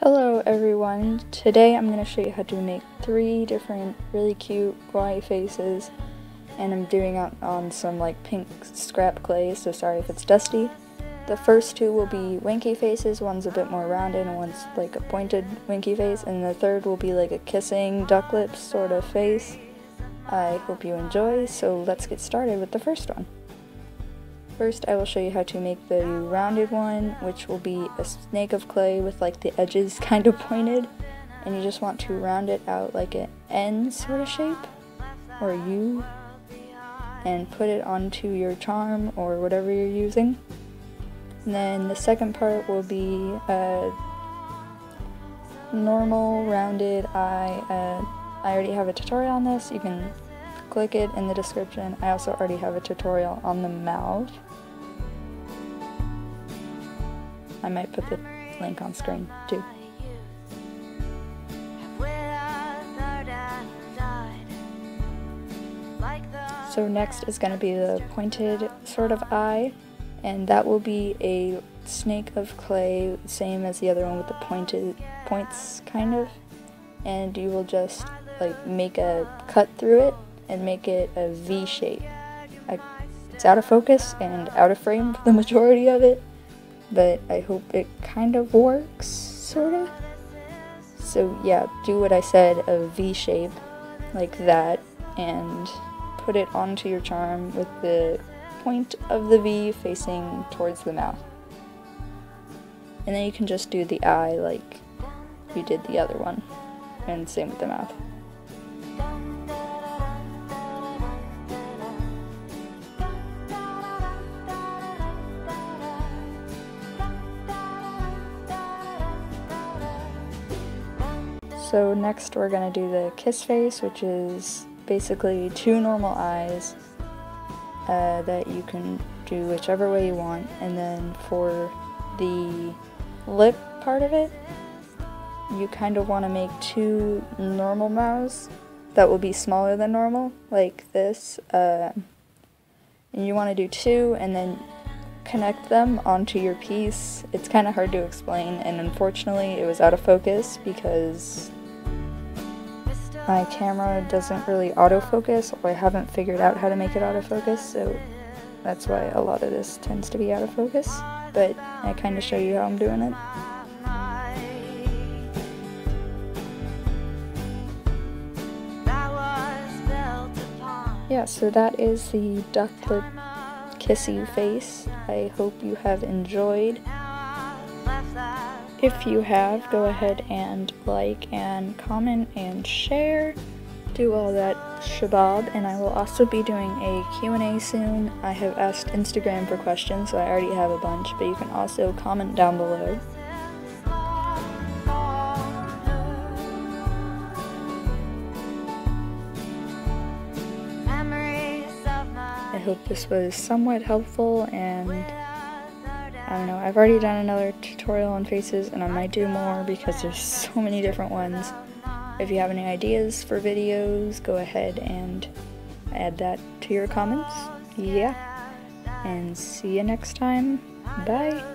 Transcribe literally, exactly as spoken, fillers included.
Hello everyone, today I'm going to show you how to make three different really cute kawaii faces, and I'm doing it on some like pink scrap clay, so sorry if it's dusty. The first two will be winky faces, one's a bit more rounded and one's like a pointed winky face, and the third will be like a kissing duck lips sort of face. I hope you enjoy, so let's get started with the first one. First, I will show you how to make the rounded one, which will be a snake of clay with like the edges kind of pointed, and you just want to round it out like an N sort of shape, or U, and put it onto your charm or whatever you're using. And then the second part will be a normal rounded eye. Uh, I already have a tutorial on this, you can click it in the description. I also already have a tutorial on the mouth. I might put the link on screen too. So next is going to be the pointed sort of eye, and that will be a snake of clay, same as the other one with the pointed points kind of, and you will just like make a cut through it and make it a V shape. I, it's out of focus and out of frame for the majority of it, but I hope it kind of works, sorta. So yeah, do what I said, a V shape, like that, and put it onto your charm with the point of the V facing towards the mouth. And then you can just do the eye like you did the other one, and same with the mouth. So next we're going to do the kiss face, which is basically two normal eyes uh, that you can do whichever way you want. And then for the lip part of it, you kind of want to make two normal mouths that will be smaller than normal, like this. Uh, and you want to do two and then connect them onto your piece. It's kind of hard to explain, and unfortunately it was out of focus because my camera doesn't really autofocus, or I haven't figured out how to make it autofocus, so that's why a lot of this tends to be out of focus, but I kind of show you how I'm doing it. Yeah, so that is the duck lip kissy face. I hope you have enjoyed. If you have, go ahead and like and comment and share. Do all that shabab, and I will also be doing a Q and A soon. I have asked Instagram for questions, so I already have a bunch, but you can also comment down below. I hope this was somewhat helpful, and I don't know, I've already done another tutorial on faces, and I might do more because there's so many different ones. If you have any ideas for videos, go ahead and add that to your comments. Yeah, and see you next time. Bye!